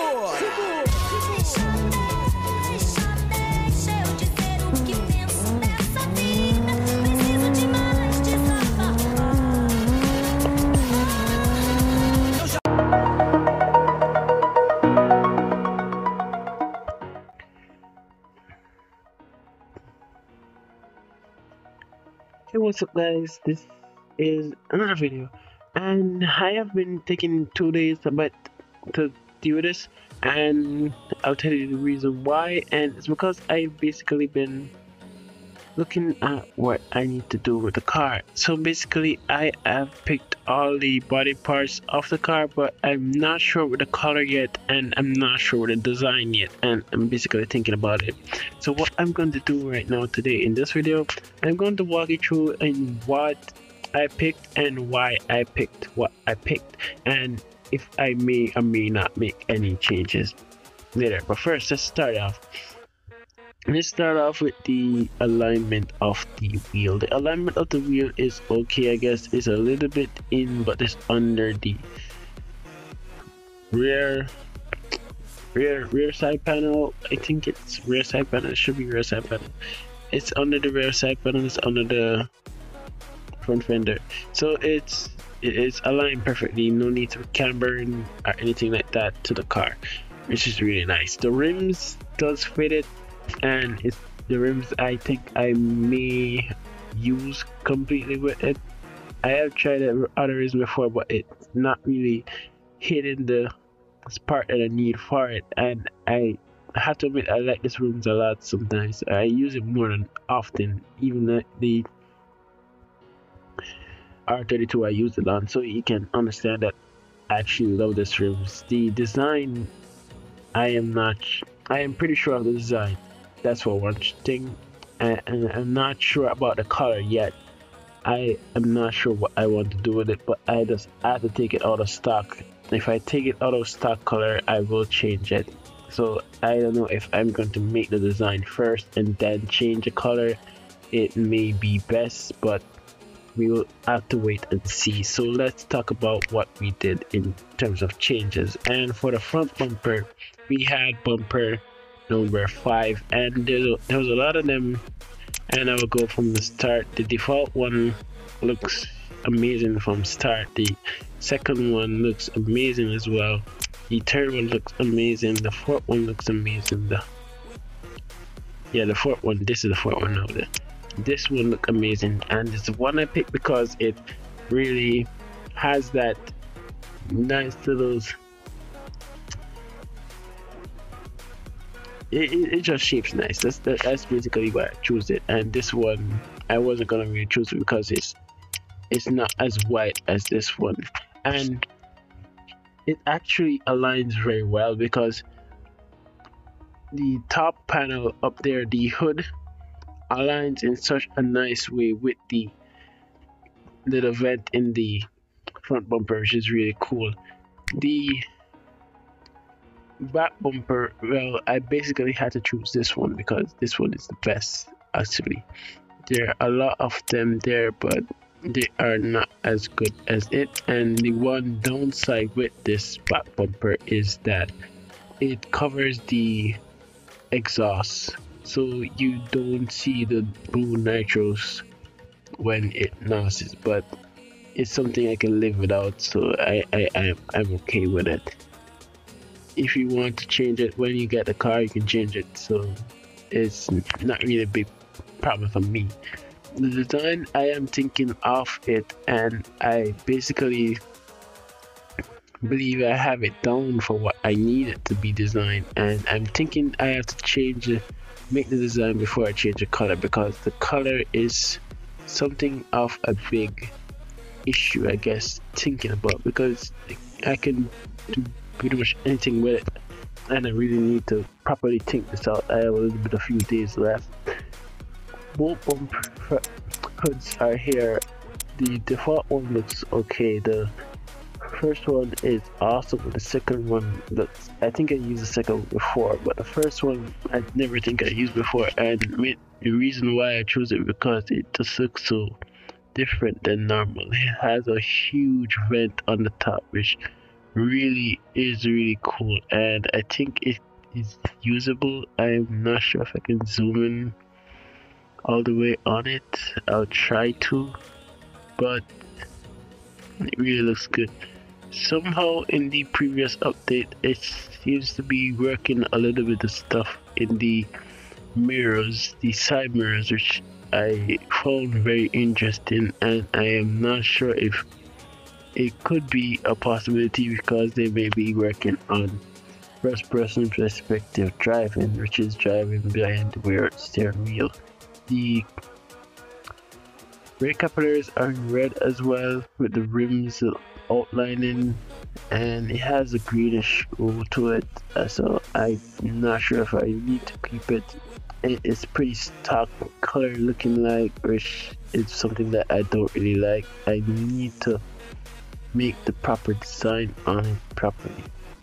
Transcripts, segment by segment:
Hey, what's up, guys? This is another video, and I have been taking 2 days about to do this, and I'll tell you the reason why. And it's because I've basically been looking at what I need to do with the car. So basically, I have picked all the body parts of the car, but I'm not sure with the color yet, and I'm not sure with the design yet, and I'm basically thinking about it. So what I'm going to do right now today in this video, I'm going to walk you through in what I picked and why I picked what I picked, and if I may or may not make any changes later. But first, let's start off with the alignment of the wheel. The alignment of the wheel is okay, I guess. It's a little bit in, but it's under the rear side panel. I think it's rear side panel. It should be rear side panel. It's under the rear side panel. It's under the front fender. So it is aligned perfectly. No need to camber or anything like that to the car, which is really nice. The rims does fit it, and it's the rims I think I may use completely with it. I have tried other rims before, but it's not really hitting the part that I need for it, and I have to admit I like this rims a lot. Sometimes I use it more than often, even the R32 I use it on, so you can understand that I actually love this rims. The design, I am pretty sure of the design. That's for one thing, and I'm not sure about the color yet. I am not sure what I want to do with it, but I have to take it out of stock. If I take it out of stock color, I will change it. So I don't know if I'm going to make the design first and then change the color. It may be best, but we will have to wait and see. So let's talk about what we did in terms of changes. And for the front bumper, we had bumper number 5, and there was a lot of them, and I will go from the start. The default one looks amazing from start. The second one looks amazing as well. The third one looks amazing. The fourth one looks amazing. The fourth one, this is the fourth one now. This one look amazing, and it's the one I picked because it really has that nice little, it just shapes nice. That's basically why I choose it. And this one I wasn't gonna really choose it because it's not as white as this one, and it actually aligns very well because the top panel up there, the hood, aligns in such a nice way with the little vent in the front bumper, which is really cool. The back bumper, well, I basically had to choose this one because this one is the best. Actually, there are a lot of them there, but they are not as good as it. And the one downside with this back bumper is that it covers the exhaust, so you don't see the blue nitros when it noises, but it's something I can live without, so I'm okay with it. If you want to change it when you get the car, you can change it, so it's not really a big problem for me. The design, I am thinking of it, and I basically believe I have it down for what I need it to be designed, and I'm thinking I have to make the design before I change the color, because the color is something of a big issue, I guess, thinking about, because I can do pretty much anything with it, and I really need to properly think this out. I have a few days left. Both bumper hoods are here. The default one looks okay. The first one is awesome. The second one looks, I think I used the second one before, but the first one I never think I used before, and the reason why I chose it because it just looks so different than normal. It has a huge vent on the top, which really is really cool, and I think it is usable. I'm not sure if I can zoom in all the way on it. I'll try to, but it really looks good. Somehow in the previous update, it seems to be working a little bit of stuff in the mirrors, the side mirrors, which I found very interesting, and I am not sure if it could be a possibility because they may be working on first person perspective driving, which is driving behind the rear steering wheel. The brake calipers are in red as well, with the rims outlining, and it has a greenish glow to it. So I'm not sure if I need to keep it. It is pretty stock color looking like, which is something that I don't really like. I need to make the proper design on it properly.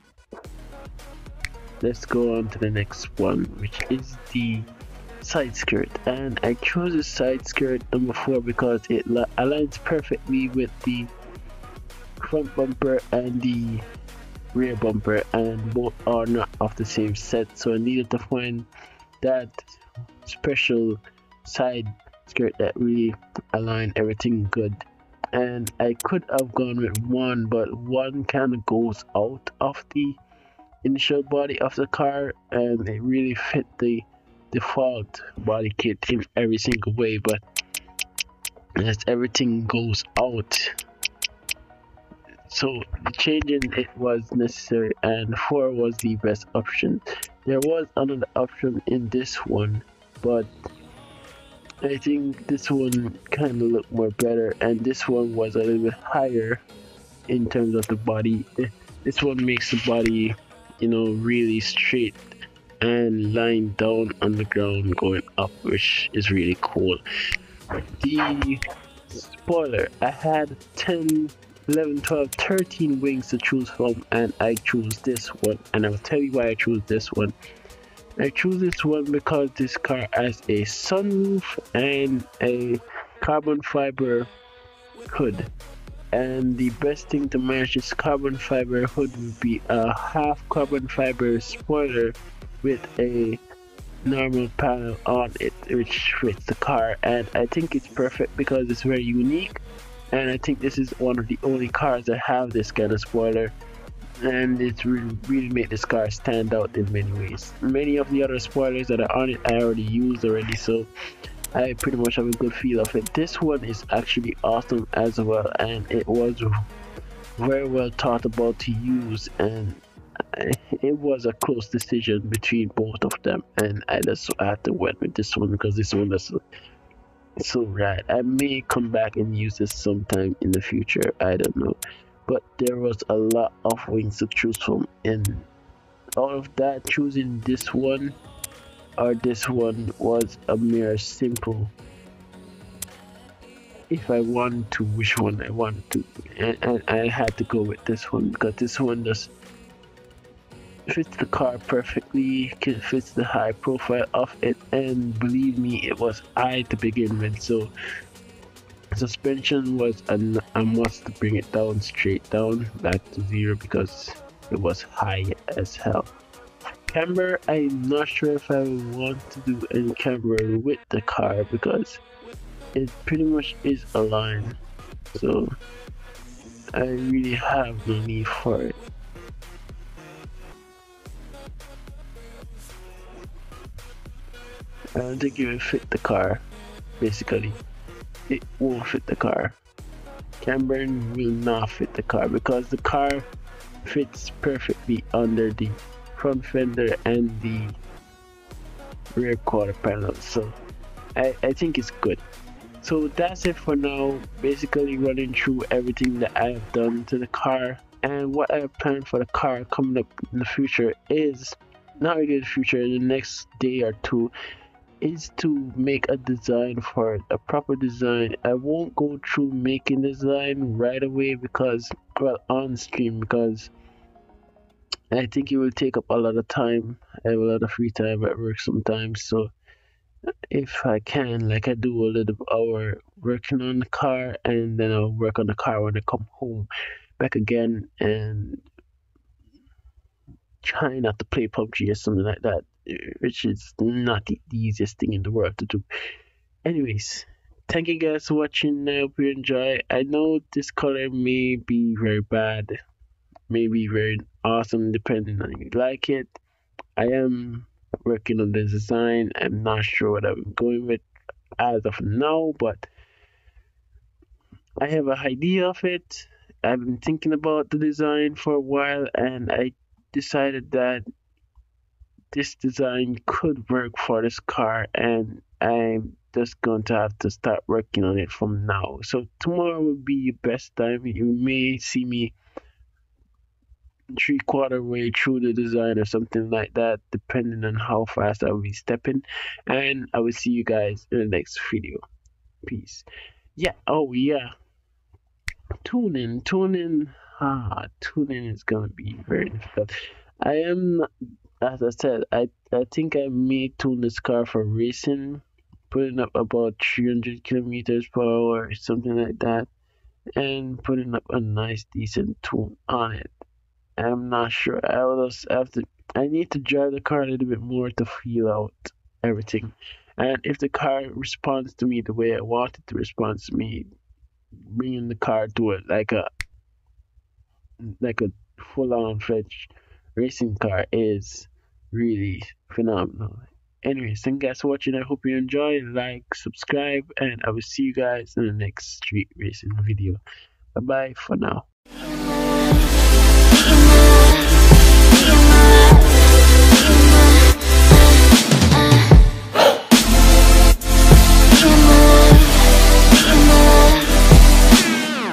Let's go on to the next one, which is the side skirt, and I chose the side skirt number 4 because it aligns perfectly with the front bumper and the rear bumper, and both are not of the same set, so I needed to find that special side skirt that really aligned everything good. And I could have gone with one, but one kind of goes out of the initial body of the car, and it really fit the default body kit in every single way. But as everything goes out, so changing it was necessary, and 4 was the best option. There was another option in this one, but I think this one kind of looked more better, and this one was a little bit higher in terms of the body. This one makes the body, really straight and lying down on the ground going up, which is really cool. The spoiler, I had 10, 11, 12, 13 wings to choose from, and I chose this one, and I'll tell you why I chose this one. I chose this one because this car has a sunroof and a carbon fiber hood, and the best thing to match this carbon fiber hood would be a half carbon fiber spoiler with a normal panel on it, which fits the car, and I think it's perfect because it's very unique, and I think this is one of the only cars that have this kind of spoiler, and it's really made this car stand out in many ways. Many of the other spoilers that are on it I already used already, so I pretty much have a good feel of it. This one is actually awesome as well, and it was very well thought about to use, and it was a close decision between both of them, and I just had to went with this one because this one is so rad. I may come back and use this sometime in the future, I don't know, but there was a lot of wings to choose from, and out of that, choosing this one or this one was a mere simple if I want to, which one I want to, and I had to go with this one because this one just fits the car perfectly, fits the high profile of it, and believe me, it was high to begin with, so suspension was a must to bring it down straight down back to zero because it was high as hell. Camber, I'm not sure if I want to do any camber with the car because it pretty much is aligned, so I really have no need for it. I don't think it will fit the car. Basically, it won't fit the car. Cambering will not fit the car because the car fits perfectly under the front fender and the rear quarter panel, so I think it's good. So that's it for now, basically running through everything that I have done to the car, and what I have planned for the car coming up in the future is, not really the future, the next day or two, is to make a design for it, a proper design. I won't go through making design right away because, well, on stream, because I think it will take up a lot of time. I have a lot of free time at work sometimes, so if I can, like I do a little hour working on the car, and then I'll work on the car when I come home back again, and try not to play PUBG or something like that, which is not the easiest thing in the world to do. Anyways, thank you guys for watching. I hope you enjoy. I know this color may be very bad, may be very awesome, depending on if you like it. I am working on the design. I'm not sure what I'm going with as of now, but I have an idea of it. I've been thinking about the design for a while, and I decided that this design could work for this car, and I'm just going to have to start working on it from now. So tomorrow will be the best time. You may see me three-quarter way through the design or something like that, depending on how fast I'll be stepping. And I will see you guys in the next video. Peace. Yeah. Oh yeah. Tuning is gonna be very difficult. I am, as I said, I think I may tune this car for racing, putting up about 300 kilometers per hour, something like that, and putting up a nice decent tune on it. I'm not sure. I will just have to. I need to drive the car a little bit more to feel out everything, and if the car responds to me the way I want it to respond to me, bringing the car to it like a full-on fledged racing car is really phenomenal. Anyways, thank you guys for watching. I hope you enjoy. Like, subscribe, and I will see you guys in the next street racing video. Bye bye for now.